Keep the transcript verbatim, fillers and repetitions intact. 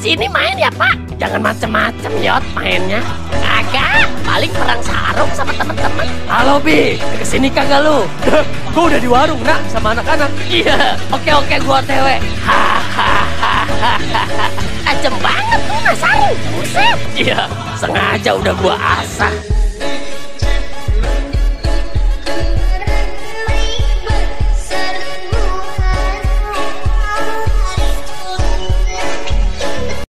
sini main ya Pak. Jangan macem-macem Yot mainnya. Kagak, paling perang sarung sama temen-temen. Halo Bi, kesini kagak lu? Gua udah di warung nak sama anak-anak. Iya, oke oke gua O T W. Hahaha. Ajem banget tuh Mas Sarung. Buset. Iya, sengaja udah gua asah.